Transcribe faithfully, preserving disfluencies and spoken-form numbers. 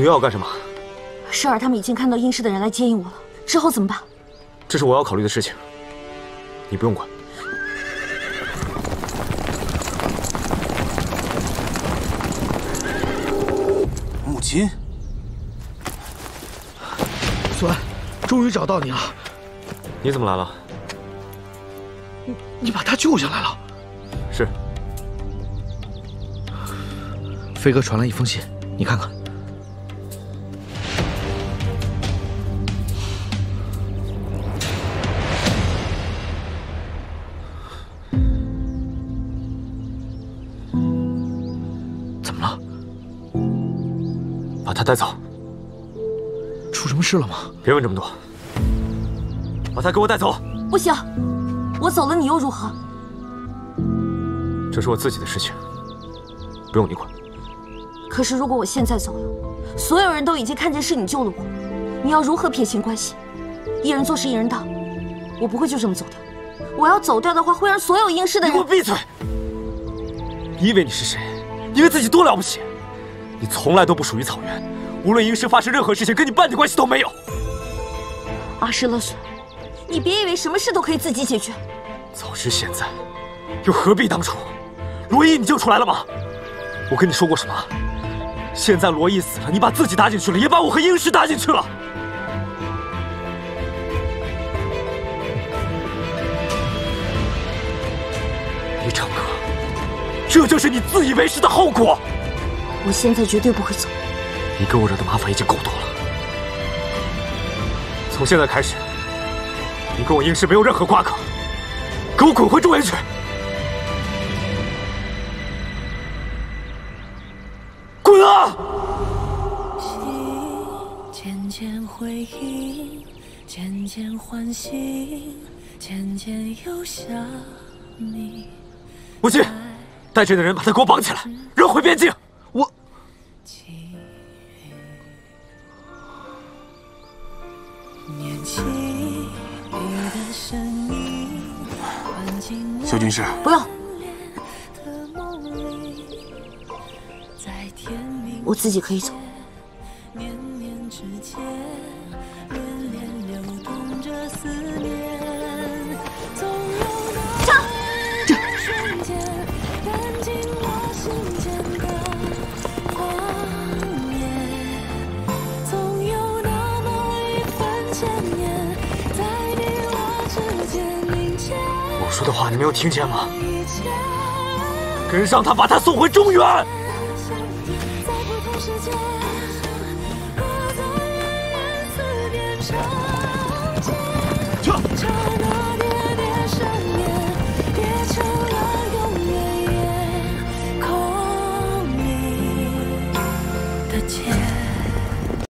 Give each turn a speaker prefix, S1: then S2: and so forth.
S1: 你又要干什么？
S2: 世儿他们已经看到殷氏的人来接应我了，之后怎么办？
S1: 这是我要考虑的事情，你不用管。
S3: 母亲，
S4: 苏安，终于找到你了。
S1: 你怎么来了？
S4: 你你把他救下来了。
S1: 是。
S4: 飞哥传来一封信，你看看。
S1: 把他带走。
S4: 出什么事了吗？
S1: 别问这么多，把他给我带走。
S2: 不行，我走了你又如何？
S1: 这是我自己的事情，不用你管。
S2: 可是如果我现在走了，所有人都已经看见是你救了我，你要如何撇清关系？一人做事一人当，我不会就这么走掉。我要走掉的话，会让所有殷氏的人……
S1: 你给我闭嘴！你以为你是谁？你以为自己多了不起？ 你从来都不属于草原，无论殷氏发生任何事情，跟你半点关系都没有。
S2: 二十了岁，你别以为什么事都可以自己解决。
S1: 早知现在，又何必当初？罗毅，你救出来了吗？我跟你说过什么？现在罗毅死了，你把自己搭进去了，也把我和殷氏搭进去了。李长歌，这就是你自以为是的后果。
S2: 我现在绝对不会走。
S1: 你给我惹的麻烦已经够多了。从现在开始，你跟我殷氏没有任何瓜葛，给我滚回中原去！滚啊！
S5: 渐渐回忆，渐渐唤醒，渐渐又想你。
S1: 母亲，带这的人把他给我绑起来，扔回边境。
S4: 我，
S3: 萧军师，
S2: 不用，我自己可以走。上。
S1: 我说的话你没有听见吗？跟上他，把他送回中原。
S5: 在不同世界，化作云烟，思念着。